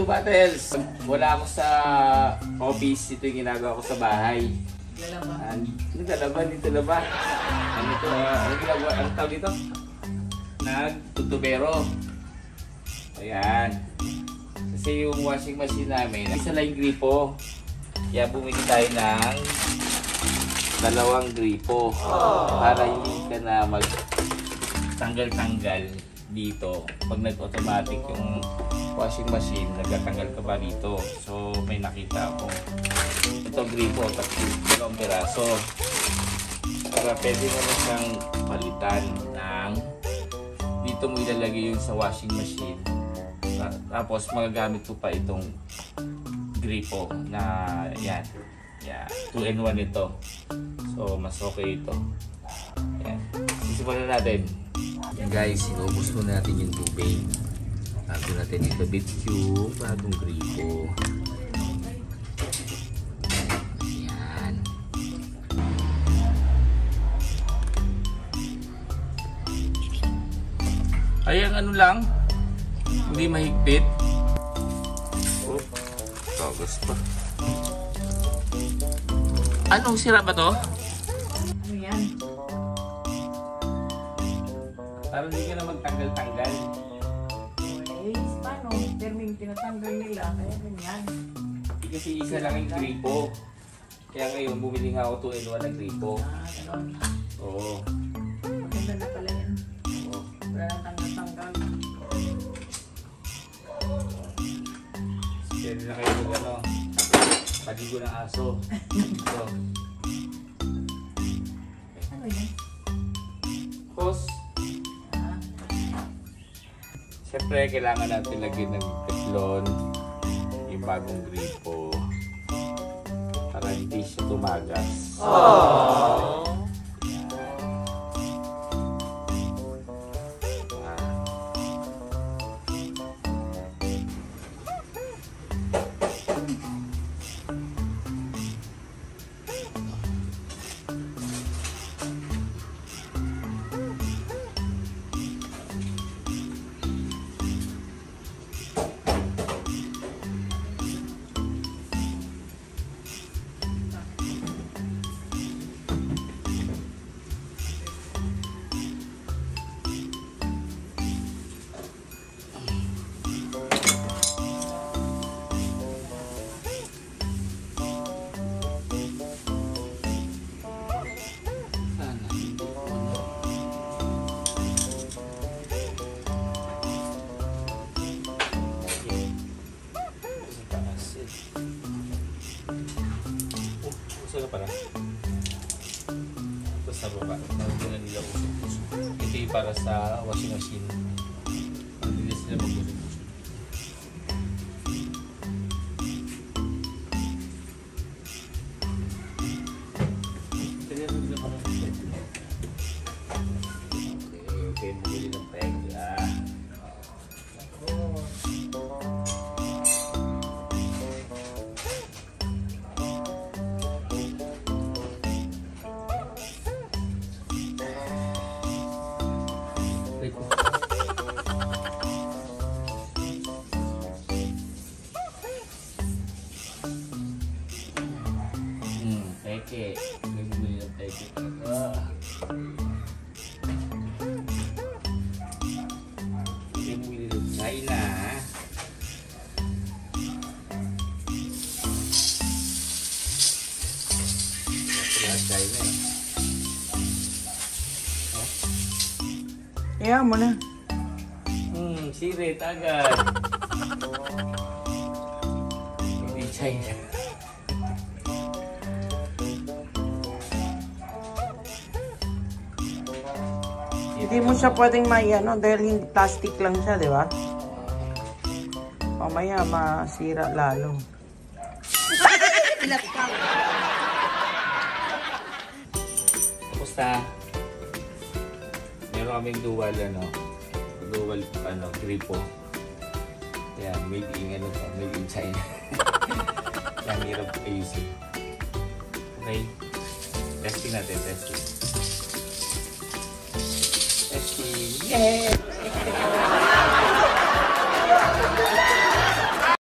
2 bottles. Wala ako sa office. Ito yung ginagawa ko sa bahay. Naglalaban dito na ba? Ano ito? Ano ginagawa? Ano tawag dito? Nagtutubero. Ayan. Kasi yung washing machine namin, isa lang yung gripo. Kaya bumili tayo ng 2 gripo. Para hindi ka na mag-tanggal-tanggal dito. Pag nag-automatic yung washing machine, nagtatanggal ka pa dito. So may nakita akong ito gripo, tatlong piraso. Para pwede mo na siyang palitan ng dito mo ilalagay yung sa washing machine. Tapos magagamit ko pa itong gripo na yan. 2-in-1 ito. So mas okay ito. Yan. Sisimulan natin. Guys, inubos mo natin yung tubig. Bago natin ikabit yung bagong gripo. Yan. Ayan, ano lang. Hindi mahigpit. Oh, tagas pa. Anong sira ba to? Ano yan? Parang hindi ka na magtanggal-tanggal. Eh, paano? Terming tinatanggal nila, kaya ganyan. Kasi isa lang yung gripo. Kaya ngayon, bumili nga ako 2-in-1 na gripo. Ganon. Oo. Maganda na pala yan. Oo. Wala nang tanggal-tanggal. Pwede na kayo mag paligo ng aso. So, Ano yan? hose. Siyempre, kailangan natin lagyan ng teflon yung bagong gripo para hindi siya tumagas. Aww. Saan para? Ito sa baba. Nagdala nila usok-usok. Ito yung para sa washing machine. Hindi sila mag-usok-usok. Okay, bumili ng pegla. Peke. Nagbibili ng peke talaga. Hindi mo bili ng China. China eh. Kaya mo na. Sirit agad. Hindi China. Hindi mo siya pwedeng maiano dahil plastic lang siya, di ba? Mamaya masira lalo. Kamusta? Meron kaming dual gripo. Yan, made in China. Yan, hirap ayusin. Okay. Testing natin, testing. Yay!